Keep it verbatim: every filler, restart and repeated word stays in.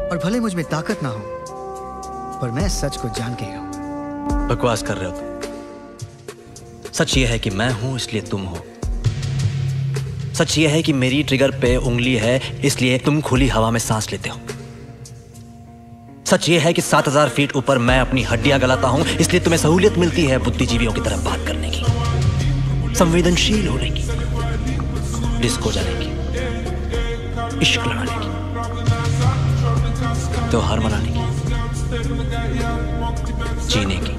और भले मुझ में ताकत ना हो, पर मैं सच को जान के ही रहूं। बकवास कर रहे हो तुम। सच ये है कि मैं हूं इसलिए तुम हो। सच ये है कि मेरी ट्रिगर पे उंगली है इसलिए तुम खुली हवा में सांस लेते हो। सच ये है कि सात हजार फीट ऊपर मैं अपनी हड्डियां गलाता हूं इसलिए तुम्हें सहूलियत मिलती है बुद्धिजीवियों की तरह बात करने की, संवेदनशील होने की, डिस्को जाने की, इश्क लड़ाने की, त्योहार मनाने की, जीने की।